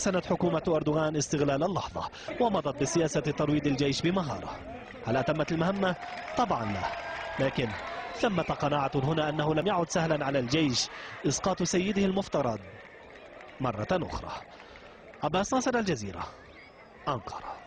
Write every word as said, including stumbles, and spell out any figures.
أحسنت حكومة أردوغان استغلال اللحظة ومضت بسياسة ترويض الجيش بمهارة. هل أتمت المهمة؟ طبعا لا، لكن ثمة قناعة هنا أنه لم يعد سهلا على الجيش إسقاط سيده المفترض مرة أخرى. عباس ناصر، الجزيرة، أنقرة.